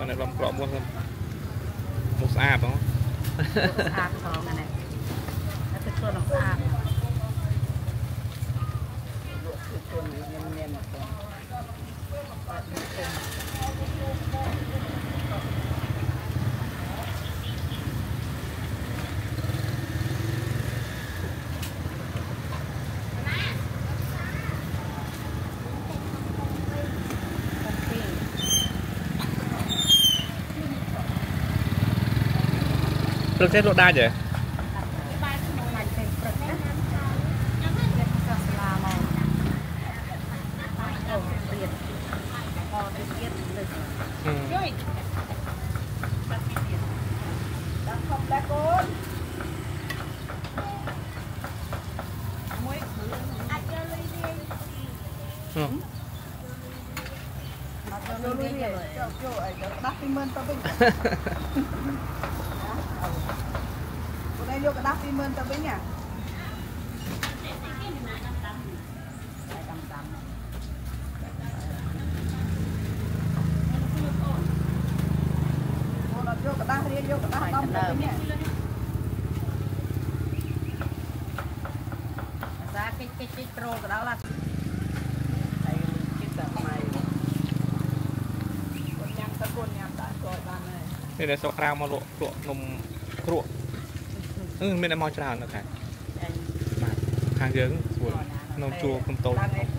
còn này làm cọ mua hơn một xa đó xa thôi này nó thực sự là xa được chết độ đa vậy đây vô cái đắp đi mơn tao với nhà vô cái đắp đi vô cái đắp đông tao với nhà ra cái pro cái đó là đây cái tờ này con nhang đã rồi ban này đây là sọc rau mà lộ nôm cruộc mình đã mò tràn được cả hàng dưỡng của nôm chua không tốt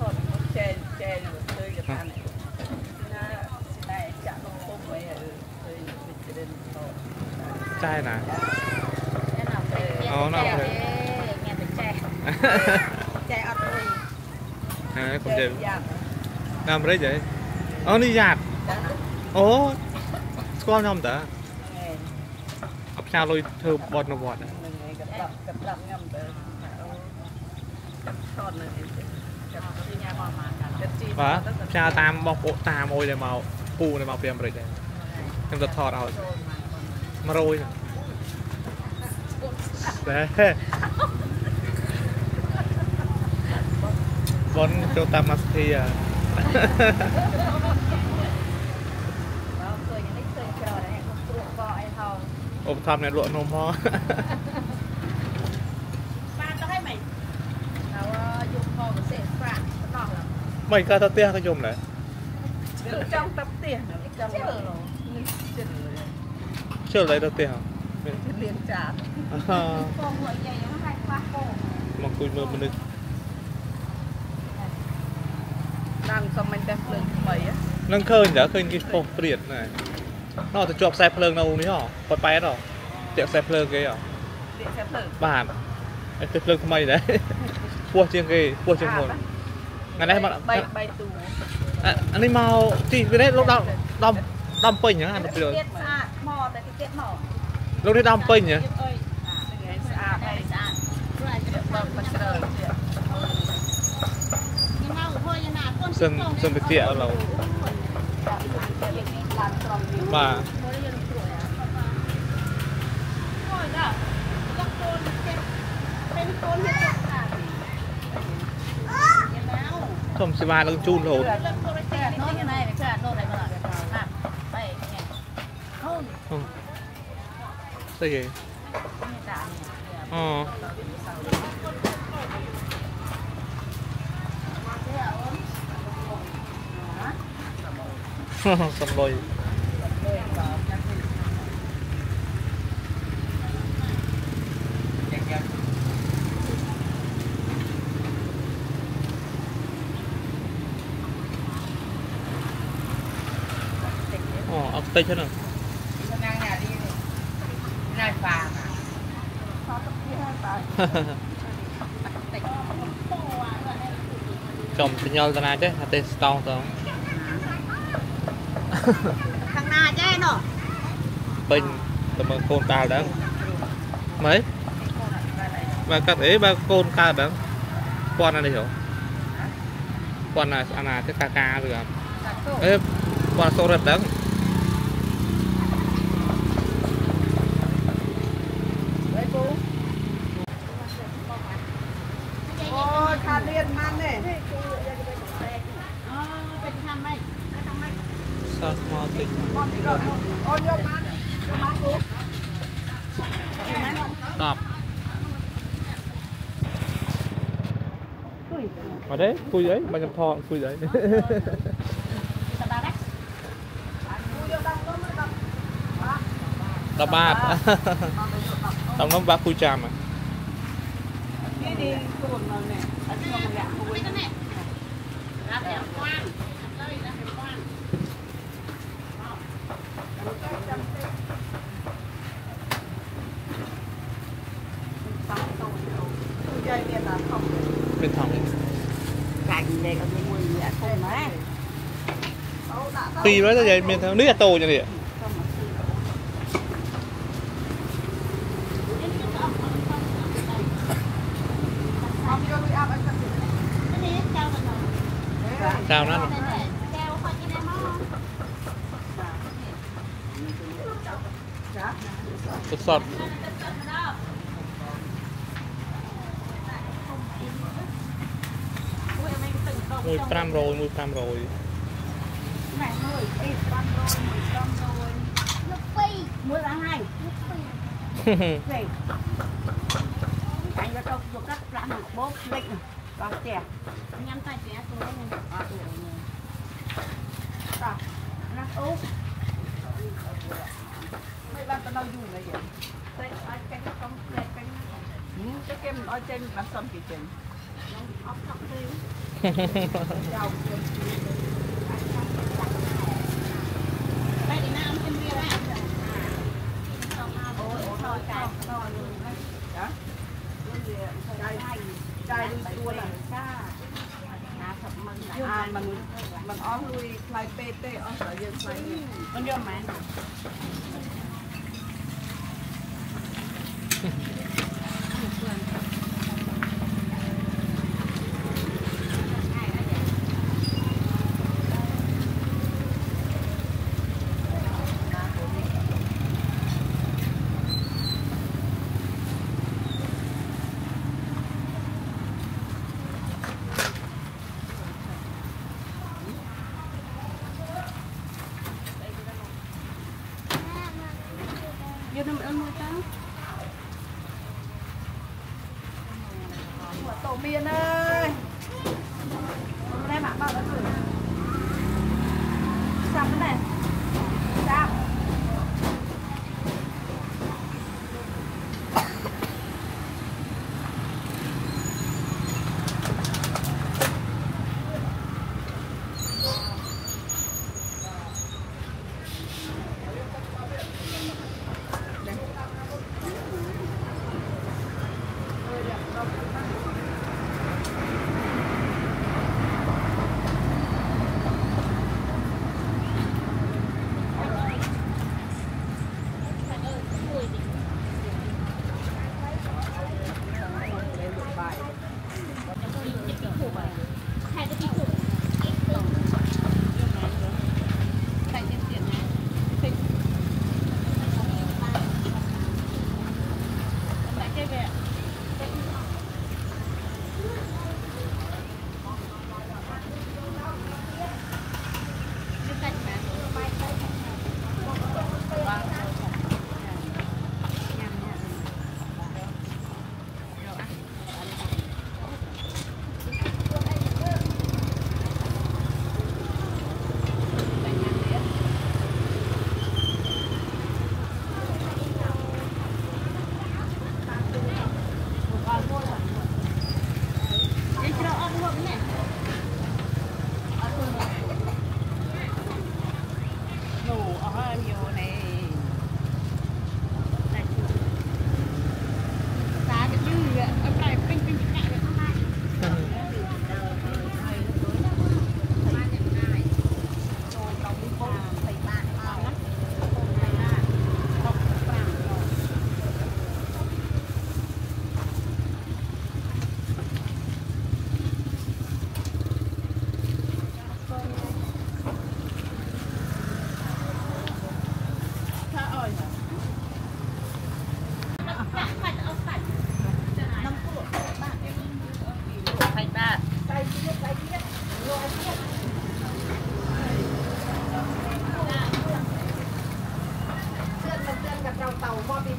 chai nè nó rồi à còn gì làm đấy vậy đi giạt ố con nhom ta ấp sao lôi thơ bọt nó bọt và cha tam bọc ổ tam ôi để màu pu này màu phèm rồi đấy em giật thọt rồi mà rồi đấy vẫn cho tam mặt thì à ôm thăm này luộn nôm ho mày ca tao tia cái dùng này trong tấm tiền chưa lấy được tiền hả liền trả mà cùi mưa mình được đang xong mình đem lên mấy á nâng khơi nhở khơi cái phô tiền này nó thì chụp xe phơi đâu ní hả còn bay đó tiệm xe phơi cái hả bàn xe phơi không may đấy cua chiên cái cua chiên hồn ngày nay mà bay tù anh ấy mau thì cái đấy lúc đó đâm pin nhá anh được lúc đấy đâm pin nhá sân bị tiện là mà không sẽ ba nó chun rồi không cái gì xong rồi ốc tây thế nào chồng thì nhau ra chứ hạt tê stone thôi thằng nào chứ nó bình tụi mình con cao đó mấy mà các ấy ba con cao đó con này hiểu con này anh là cái ca rồi ê con số rất đó Thà liền man này sao mò tịnh đọc ở đấy cùi đấy mà nhập thọ cùi đấy đọc ba đọc nó ba cùi chàm à bên thòng tùy với cái gì bên thòng nước là tô như vậy sao nó sọt mùi pram rồi mua là hai anh đã đâu được các làm một bốp lịch và chè nhắm tay chè xuống đây rồi nó úp mấy bạn tao đâu dùng này vậy cái con cái kem ở trên bán xong kỳ trình ốc thọc tiêu đây thì nam trên kia đấy thôi cài to luôn đấy đó cài đi tua là mình ón lui play pt ón sợ dân play con vô mà vô năm ăn mua tao tổ miên ơi hôm nay bạn bao đã gửi sao cái này sao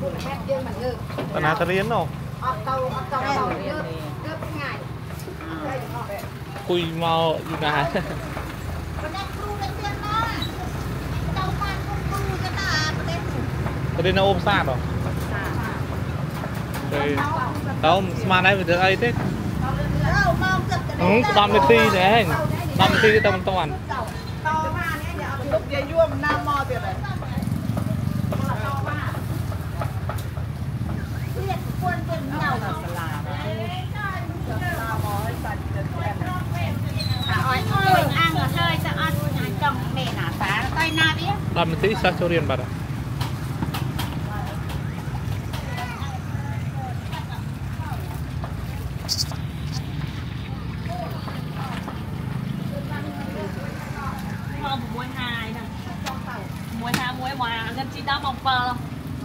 ตนาจะเรียนเนาะคุยเมาอยู่นะประเด็นเอาอมซาดหรอtao mà này mình được ai thế đâm được ti này đâm ti cái tao toàn lúc về vua mình nam mò tiền này đâm ti sao cho riêng bà đó ngân chi đó mong bờ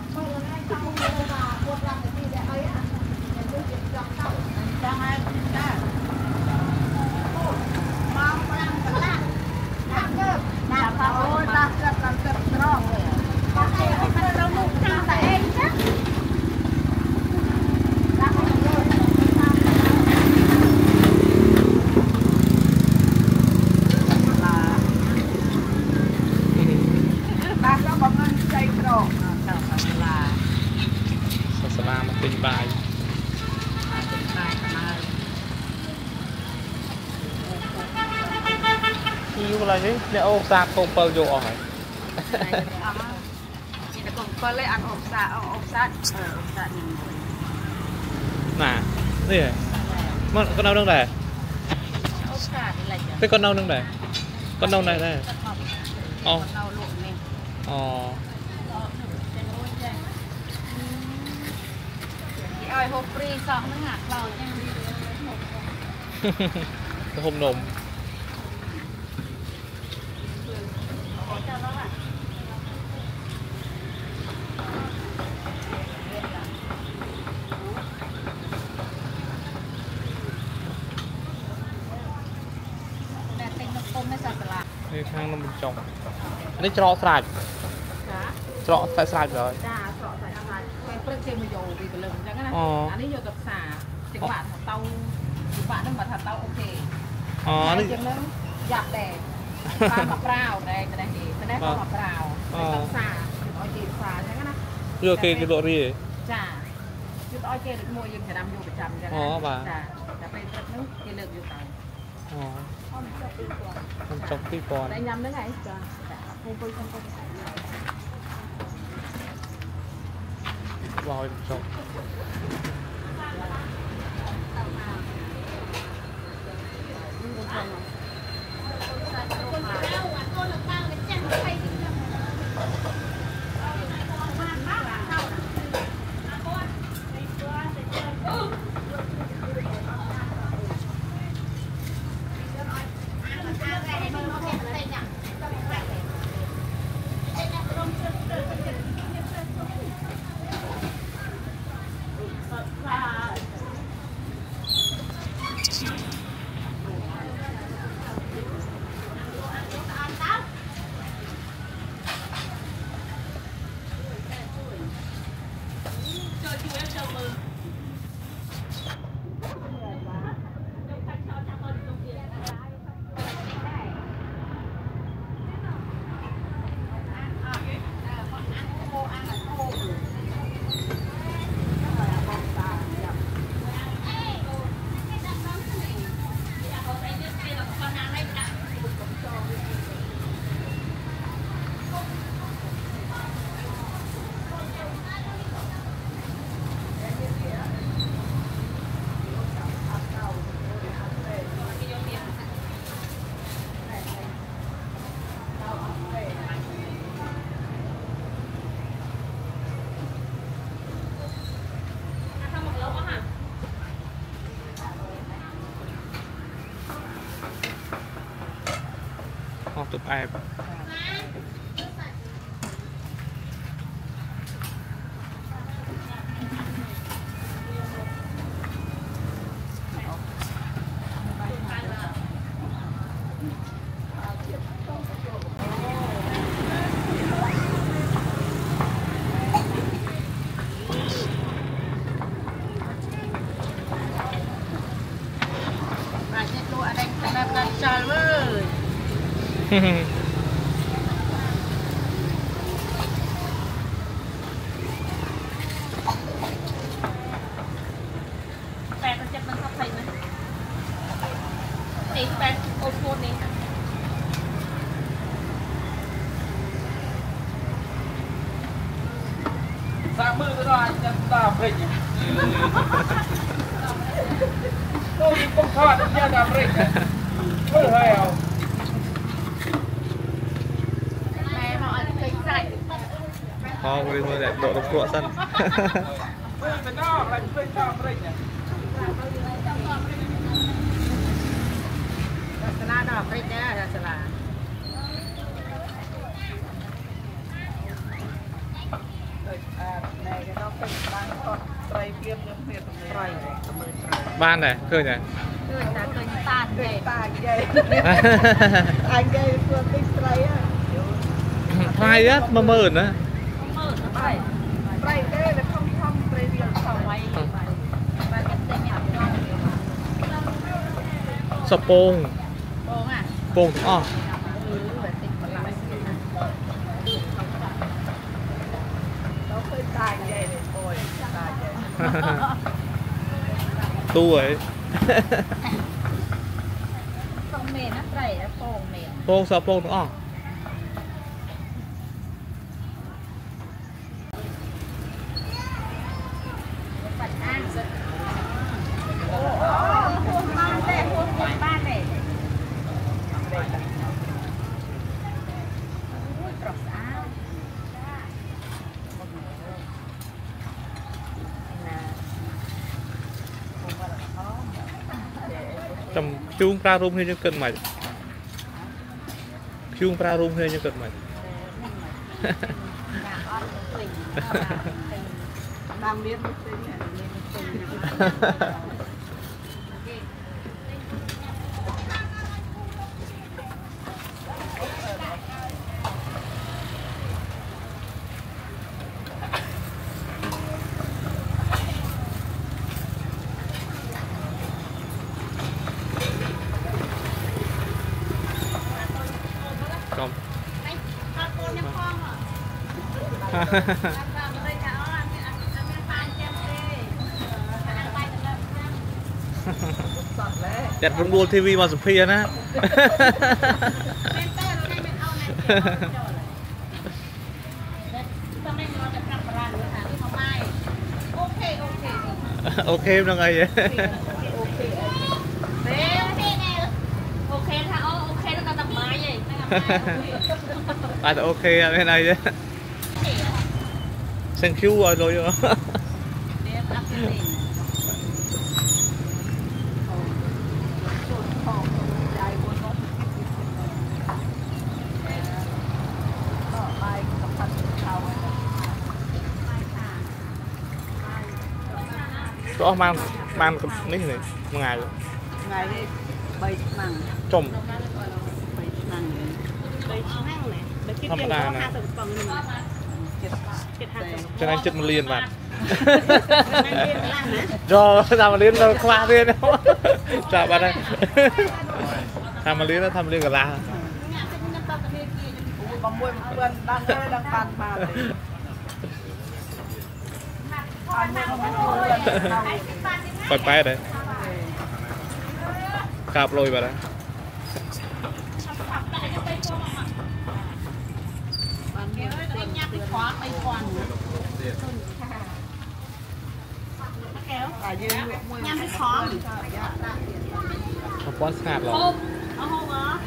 bài yêu là gì để ô sa không bao giờ hỏi chỉ là còn có lấy ăn ốp sa nè gì mà con đâu đang đây cái con đâu đang đây con đâu này đây ồ ồ ơi hộp free sọ nó ngạt vào nha hôm nồmนี่ข้างน้ำมันจงอันนี้จะรอสลายจะรอใส่rồi prek thêm mày dầu vì cái lồng chẳng á, anh ấy vô tập xả, chỉ bạn thật tao, bạn nó mà thật tao ok, này chẳng nó giặt đè, pha mập rào đây, cái này pha mập rào, tập xả, chụp oi chè xả chẳng á, vừa kê cái độ gì, chả, chụp oi chè được mua dùng phải làm vô phải chăm chẳng á, chả, đã phải rất nước cái lượng vô tàu, con chọc tí còn, đây nhắm nữa này, không coi rồi chọc tụt em จะมันเข้าไปไหมไอ้แปดโอโฟนนี่สามมือก็ได้จะตามเร่งต้องมีปงทอดจะตามเร่งเพื่อให้เอาแม่บอกอะไรเคยใส่พอไปเลยแหละโดดลงตัวสั้นเพื่อไปนอกอะไรเพื่อตามเร่งเนี่ยสลาดอกเล็กแน่สลาในก็ต้องเป็นบางคนไตรเพียบยังเพียบไตรบ้านไหนเคยไหนเคยนะเคยตาใหญ่ตาใหญ่ตาใหญ่ตัวติ๊กไตรอ่ะไทยá mà mờn á ไตรได้แล้วท่องไตรเรียนเข้าไว้สปงโป่งอ๋อตู้ấy ตรงเมนนะไตรแล้วโป่งเมนโป่งสปงอ๋อปัดอ้างโอ้โหบ้านเลยบ้านเลยตรอกอ้าว chầm chuông pra room hay như cơn mày chuông pra room hay như cơn mày đang biết khôngจัดรวมดูทีวีมาสุดเพียนะโอเคยังไงเนี่ยโอเคถ้าโอเคแล้วก็ตัดไม้เลยอาจจะโอเคอะไรnày chứ thank you rồi rồi có mang mấy này một ngày rồi ngày đi bay măng trồng bay măng ธรรมดานะcho nên chất một liền bạn do làm một liên là khoa liên đâu chào bạn đây làm một liên nó làm liên cả la còn môi vườn đang bàn mà phải bay đấy cạp lôi vào đấy nhắm cái khó không quá sạt rồi không có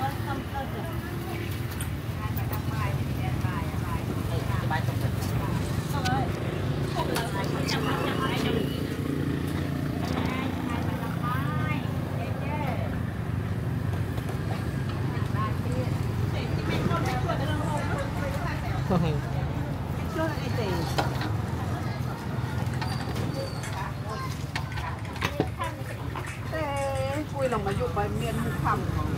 vui lòng mà dụ bài miền mục thầm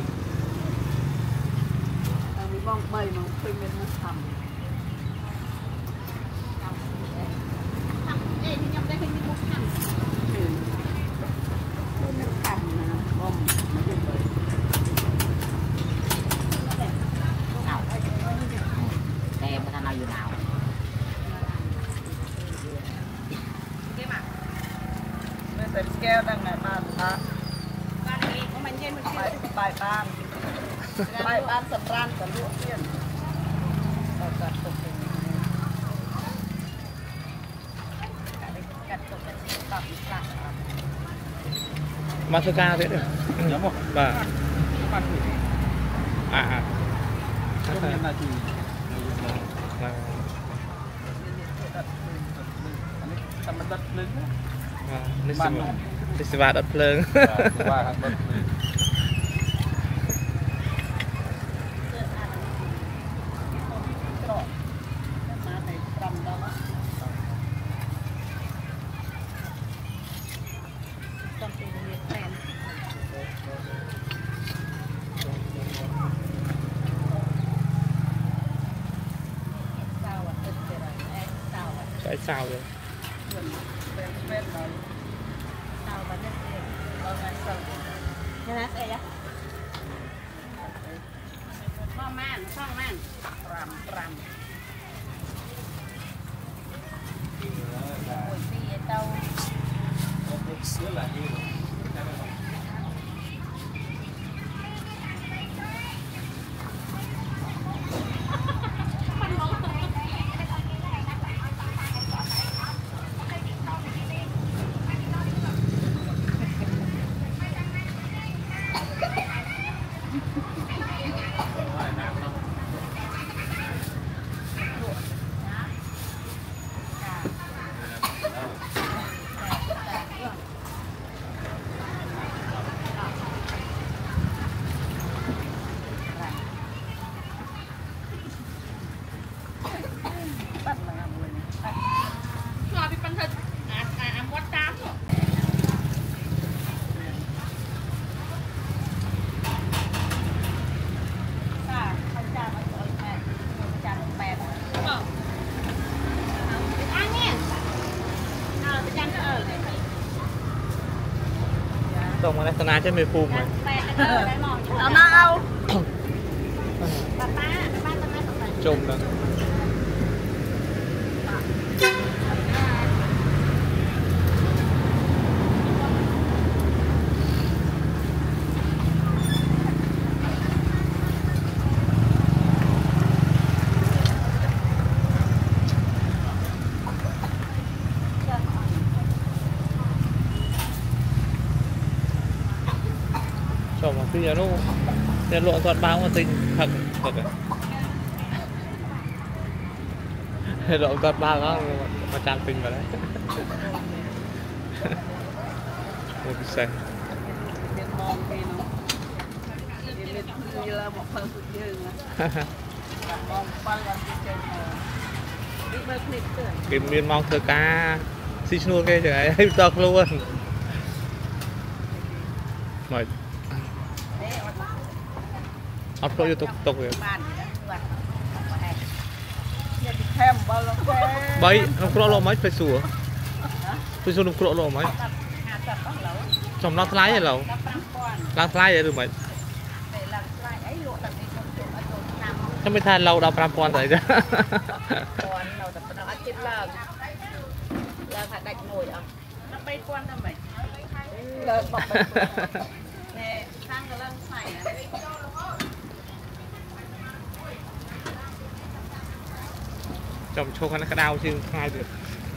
mình mong bày mà khơi miền mục thầm thì nhầm đây hình mục thầm mục thầm bom mà dụ bài như nào cái mặt mình phải kêu đang ngày bàn ta ban ngày của mình trên mình bài ban sầm ran cả lúa tiền cắt tụcตับหลักมาสกาthế được nhớ không bà bạn thử không em là gì tầm đất lớn đi xe đất phơn phải sao rồi Nhà nát ấy á. Phong man. Ram. Ôi phi tao. sữa là như tông ở đây tao cho mày phun mà Ở nào? trùng đó chồng mà bây giờ nó lộn toàn bao mà tinh thật rồi lộn toàn bao đó mà tràn tinh vào đấy một cái xe cái miền mong thơ cá xí luôn cái trời ấy tóc luôn mời ấp pro vô tục rồi bay nó pro lo mấy phải sủa nó pro lo mấy trong nó lái vậy lẩu lái vậy được mấy cho mấy than lâu đào pram pon rồi chứ chồng chô nó cái đau chứ hai được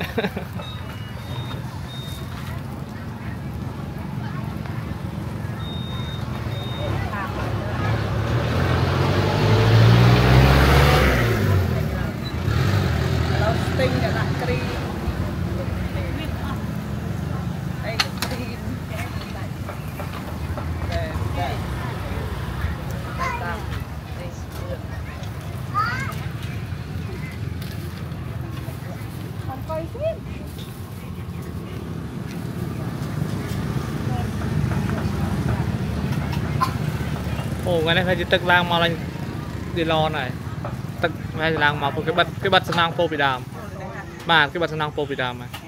ồ cái này phải tức lang màu lên đi lo này tức phải lang màu cái bật sang po bị đàm mà cái bật sang po bị đàm này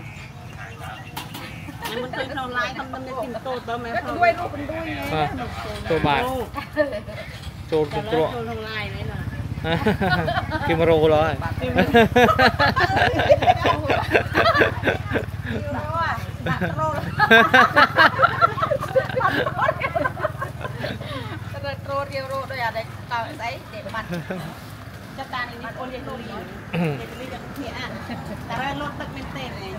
mình thấy nó lái không nên tìm tô tơ mẹ không đuôi tô bài tô không lái đấy nè Kim rô rồi. Rô đây à đây tao đấy để mặt cho ta này đi ôn đi để đi cho thiện à ta ra lót đất bên tề này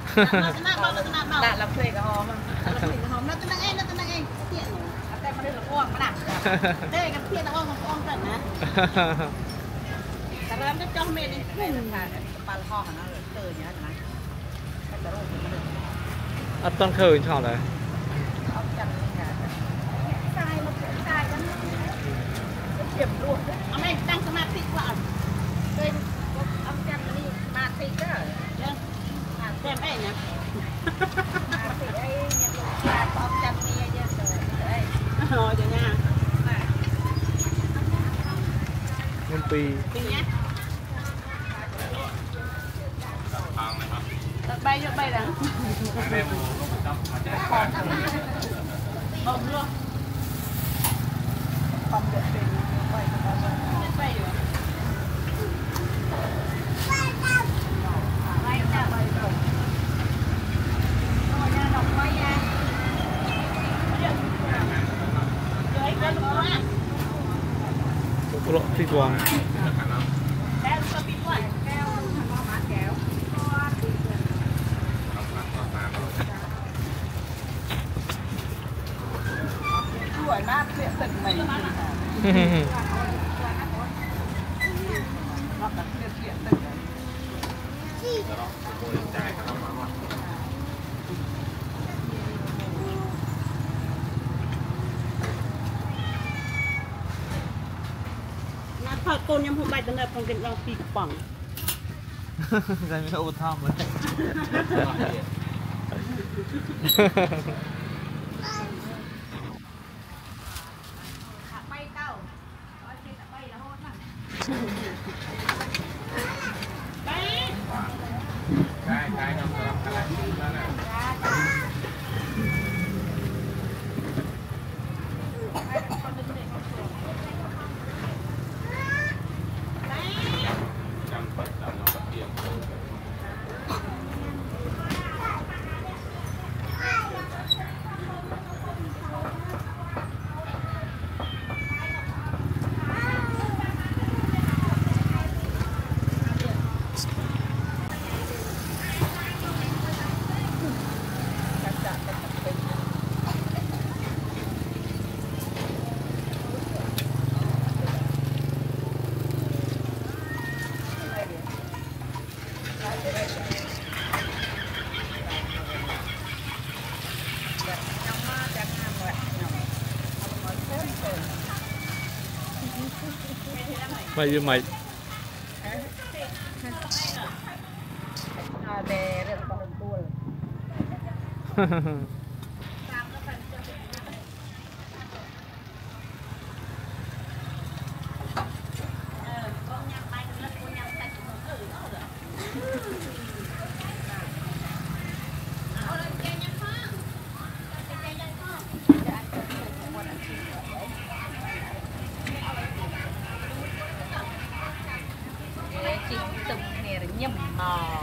đã làm thuê cái hòm làm thuê cái hòm nó tên anh thiệnแต่มาเดินหลงอ้อมมาดักได้กับเพี้ยนอ้อมอ้อมกันนะแต่เริ่มจะจ้องเมย์นี่ไม่สำคัญปลาคอของเราเจอเนี้ยนะก็จะรู้ถึงมันต้นเคยชอบเลยเอาจังเลยค่ะตายมาตายกันเจ็บด้วยเอาไม่ตั้งสมาธิก่อนเลยเอาจังนี่มาติก็ยังแก้ไม่เนี่ยมาติไอ้เนี่ยเอาจังนี่เยอะเลยrồi rồi nha. Ngân pi. Pi nhé. Bay vô bay đằng. Bông luôn. Bông được tiền bay bay rồi. Bay ra bay rồi. Rồi nha đồng bay ra. Lộ phi quang. Đuổi nát chuyện tận mình. Nó là chuyện tận mình. Thôi cô nhâm hôm nay tận đây phong cảnh đang phi cặp bằng. Cái mình ô thom rồi. Bay cao. Bay là hôn này. Bay. Cái nó làm cái này nó này. Mày như mày. Để được con tua. Chị từng này nhầm mò.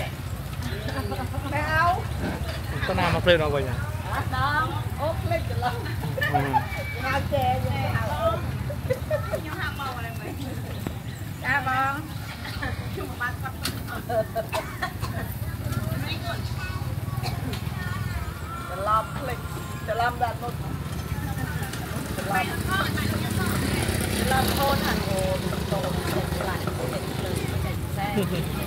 Sao? Có nào mà phê nó vậy nhỉ? Đó, ốp lên từ lâu. Hào chè vậy hào. Nhưng hào màu này mày. Dạ vâng. Chung một bát cắp. Để làm click, để làm đặt một. Để làm thôn hẳn hồ tổ lại xe.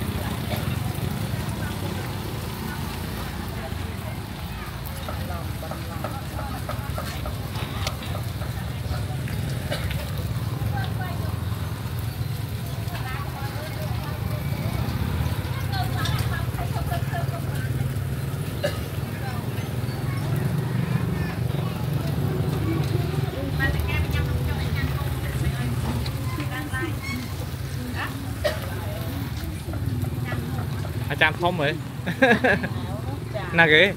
Chạm không vậy? Nào kìa.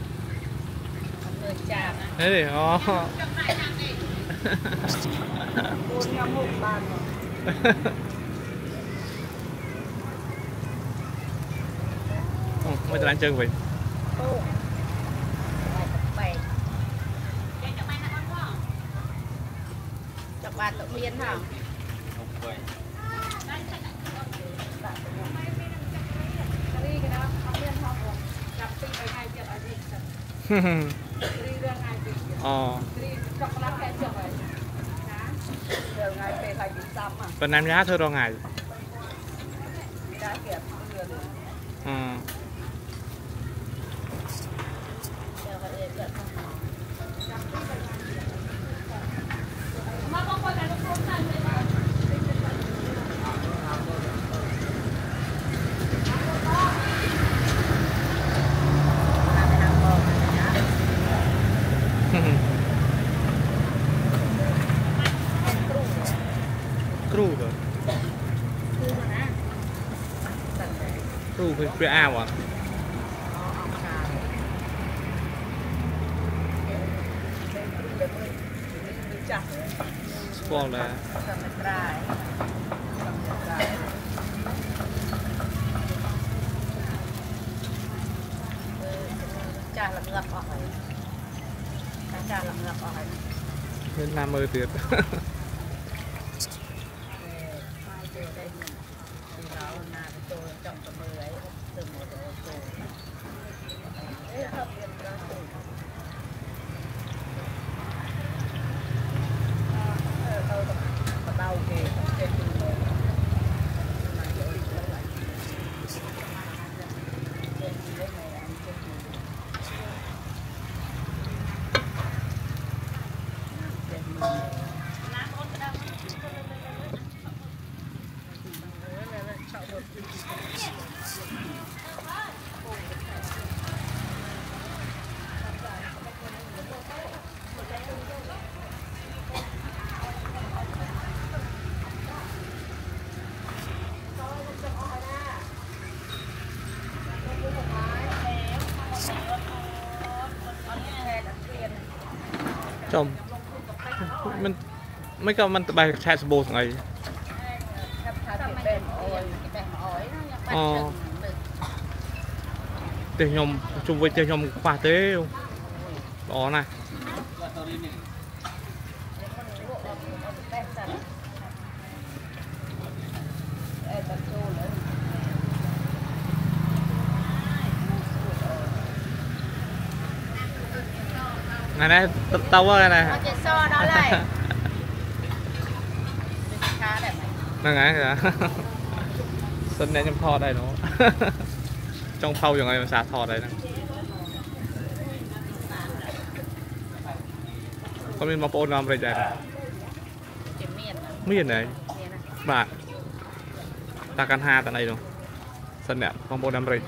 Thế thì ó. mới tới đánh chân vậy chọc bàn tự nhiên hả bên em giá thôi rồi ngày cru cái ao à còn là cha là ngập ở cha là ngập ở nên làm mơ tuyệt chồng mình mấy cái mình bài chat bộ ngày tiền nhom chung với tiền nhom khoa tế đó này này này tao ơi này nó ngã kìa sân này trong thò đây nó trong phao rồi mà xả thò đây nè con mình mọc ôn làm vậy đây miền này bạn ta căn ha tại đây rồi sân đẹp con bồn làm vậy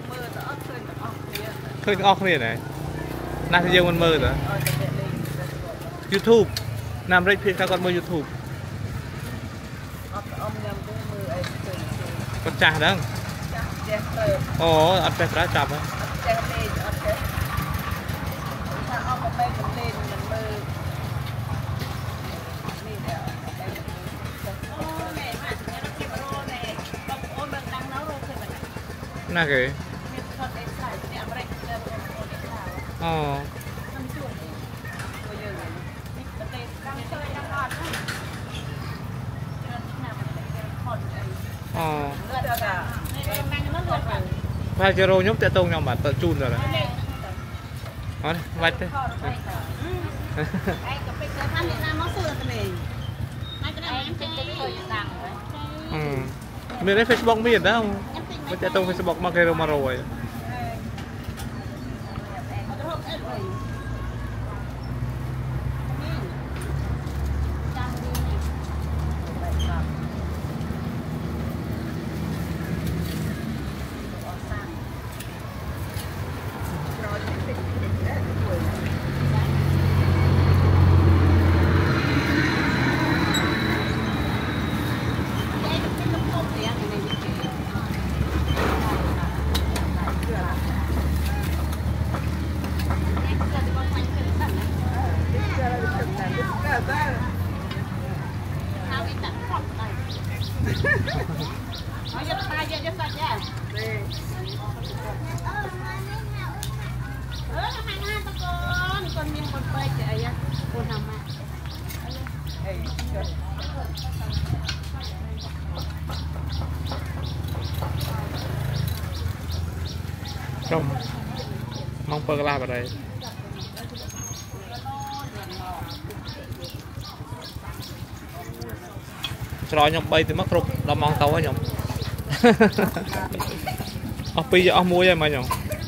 khơi óc này này na thì dương con mơ rồi YouTube làm vậy thì các con mơ YouTube con trà đó ồ ăn bếp đã chậm á nè kì phải cho rồi nhúc tại tông nhau mà tự chun rồi này đó đi vạch đi mình lấy Facebook miền đó không mới tại tông Facebook mà kêu mà rồi Nói cho ta cho sạch nha. Hàng con miếng con bay chạy á, con hầm à. Không, mong bơ la vào đây. Rồi nhom bay từ mất rụp, nó mong tàu á nhom. Ở pi giờ mua vậy mà nhom.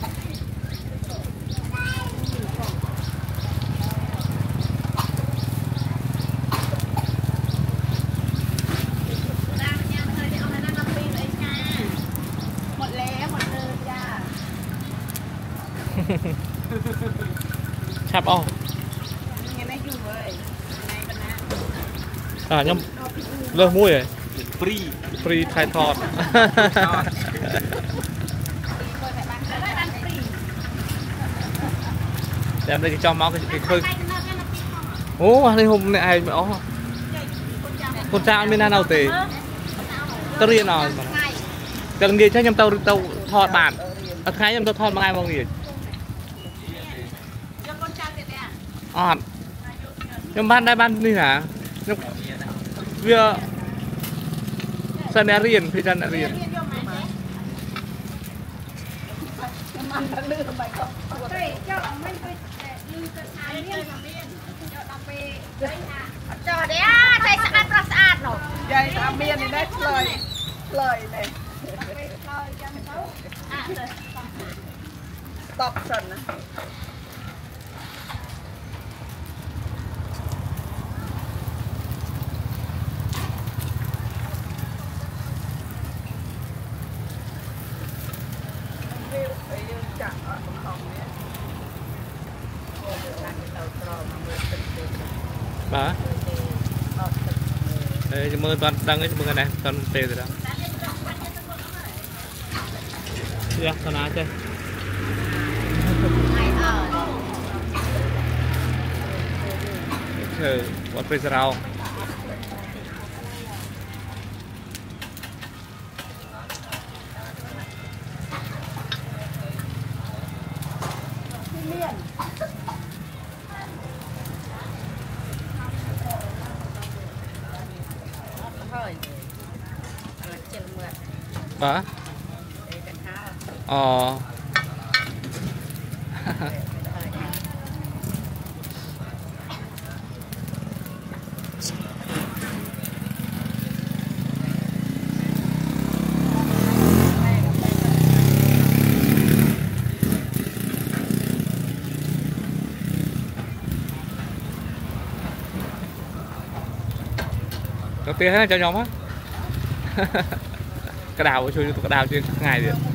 Chạp ô à nhom lơ muối rồi free thay thọt đem đây cho máu cái khơi ô đây hôm nay ai mà ó con trai bên nào tề tao riêng nào cần gì chắc nhom tao thọt bản ở thái nhom tao thọt bằng ai mong gì ọt nhưng ban đi hả việc sân đã riêng thì sân đã riêng cho đấy thấy sạch rồi vậy làm miên thì đấy lời này stop sân bà đây mưa toàn đăng ấy mưa này toàn tê rồi đó dạ con á chơi bọn phê rau bà đầu tiên cho nhóm á cái đào chui cái đào trên ngày được